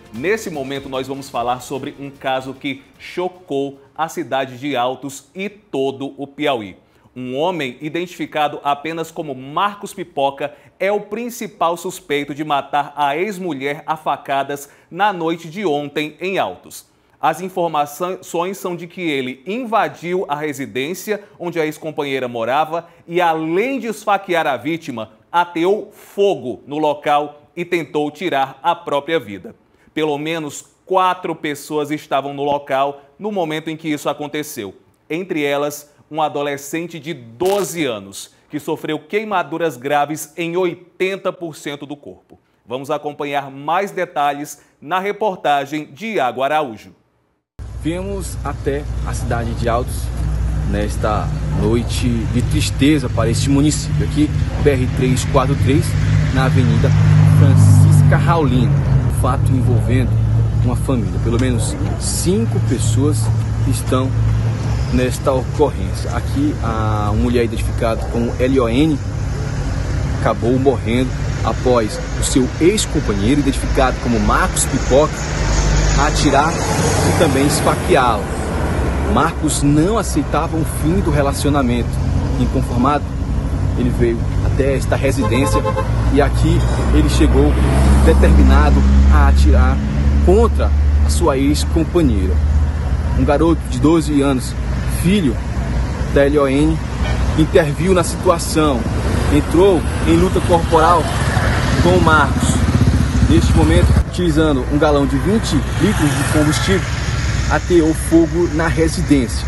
Nesse momento, nós vamos falar sobre um caso que chocou a cidade de Altos e todo o Piauí. Um homem identificado apenas como Marcos Pipoca é o principal suspeito de matar a ex-mulher a facadas na noite de ontem em Altos. As informações são de que ele invadiu a residência onde a ex-companheira morava e, além de esfaquear a vítima, ateou fogo no local e tentou tirar a própria vida. Pelo menos 4 pessoas estavam no local no momento em que isso aconteceu. Entre elas, um adolescente de 12 anos, que sofreu queimaduras graves em 80% do corpo. Vamos acompanhar mais detalhes na reportagem de Iago Araújo. Viemos até a cidade de Altos nesta noite de tristeza para este município. Aqui, BR-343, na Avenida Francisca Raulino. Um fato envolvendo uma família. Pelo menos 5 pessoas estão nesta ocorrência. Aqui, a mulher identificada como LON acabou morrendo após o seu ex-companheiro, identificado como Marcos Pipoca, atirar e também esfaqueá-lo. Marcos não aceitava o fim do relacionamento. Inconformado, ele veio até esta residência e aqui ele chegou determinado a atirar contra a sua ex-companheira. Um garoto de 12 anos, filho da LON, interviu na situação, entrou em luta corporal com o Marcos. Neste momento, utilizando um galão de 20 litros de combustível, ateou fogo na residência.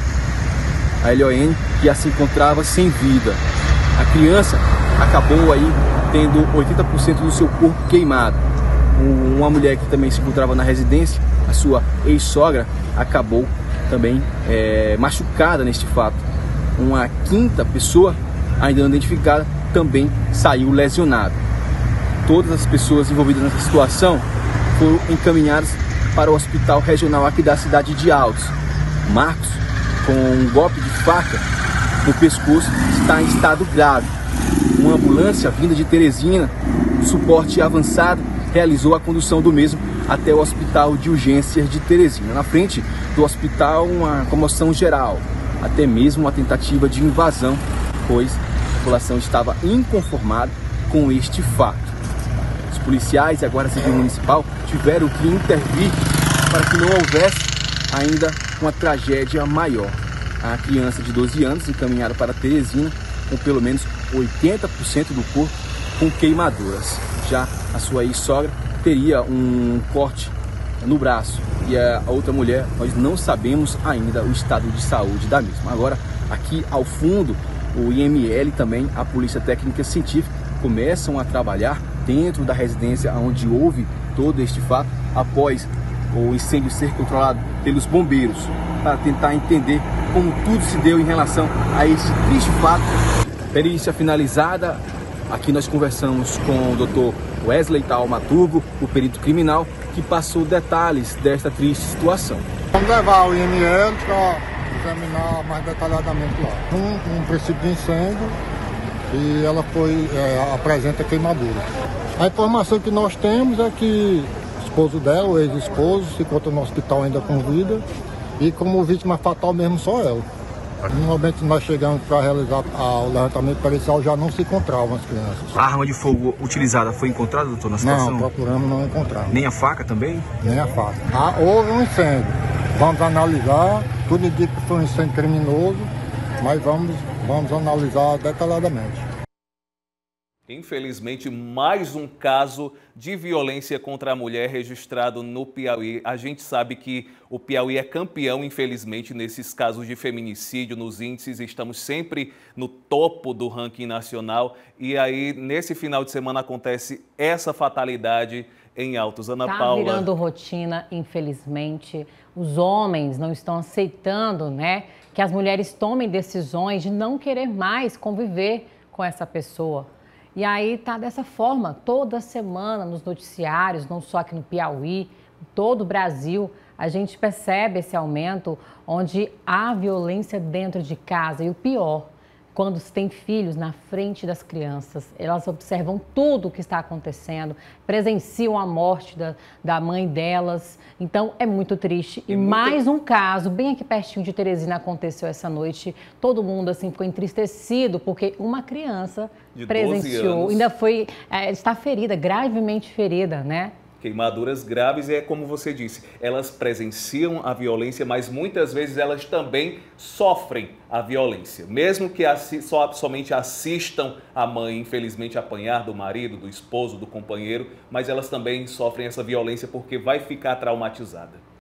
A LON já se encontrava sem vida. A criança acabou aí tendo 80% do seu corpo queimado. Uma mulher que também se encontrava na residência, a sua ex-sogra, acabou também machucada neste fato. Uma 5ª pessoa, ainda não identificada, também saiu lesionada. Todas as pessoas envolvidas nessa situação foram encaminhadas para o hospital regional aqui da cidade de Altos. Marcos, com um golpe de faca no pescoço, está em estado grave. Uma ambulância vinda de Teresina, suporte avançado, realizou a condução do mesmo até o hospital de urgências de Teresina. Na frente do hospital, uma comoção geral, até mesmo uma tentativa de invasão, pois a população estava inconformada com este fato. Os policiais e a Guarda Civil Municipal tiveram que intervir para que não houvesse ainda uma tragédia maior. A criança de 12 anos encaminhada para Teresina com pelo menos 80% do corpo com queimaduras. Já a sua ex-sogra teria um corte no braço e a outra mulher, nós não sabemos ainda o estado de saúde da mesma. Agora, aqui ao fundo, o IML também, a Polícia Técnica Científica, começam a trabalhar dentro da residência onde houve todo este fato, após o incêndio ser controlado pelos bombeiros, para tentar entender como tudo se deu em relação a esse triste fato. Perícia finalizada, aqui nós conversamos com o Dr. Wesley Taumaturgo, o perito criminal, que passou detalhes desta triste situação. Vamos levar o IML para examinar mais detalhadamente lá. Um princípio de incêndio e ela apresenta queimadura. A informação que nós temos é que o esposo dela, o ex-esposo, se encontra no hospital ainda com vida e como vítima fatal mesmo só ela. No momento que nós chegamos para realizar o levantamento pericial, já não se encontravam as crianças. A arma de fogo utilizada foi encontrada, doutor, na situação? Não, procuramos, não encontramos. Nem a faca também? Nem a faca. Houve um incêndio. Vamos analisar, tudo indica que foi um incêndio criminoso, mas vamos analisar detalhadamente. Infelizmente, mais um caso de violência contra a mulher registrado no Piauí. A gente sabe que o Piauí é campeão, infelizmente, nesses casos de feminicídio, nos índices. Estamos sempre no topo do ranking nacional. E aí, nesse final de semana, acontece essa fatalidade em Altos. Ana Paula. Está virando rotina, infelizmente. Os homens não estão aceitando, né, que as mulheres tomem decisões de não querer mais conviver com essa pessoa. E aí tá dessa forma, toda semana nos noticiários, não só aqui no Piauí, em todo o Brasil, a gente percebe esse aumento onde há violência dentro de casa. E o pior, quando se tem filhos na frente das crianças, elas observam tudo o que está acontecendo, presenciam a morte da mãe delas. Então, é muito triste. E mais um caso, bem aqui pertinho de Teresina, aconteceu essa noite. Todo mundo assim ficou entristecido, porque uma criança presenciou, ainda foi, está ferida, gravemente ferida, né? Queimaduras graves é como você disse, elas presenciam a violência, mas muitas vezes elas também sofrem a violência. Mesmo que somente assistam a mãe, infelizmente, apanhar do marido, do esposo, do companheiro, mas elas também sofrem essa violência porque vai ficar traumatizada.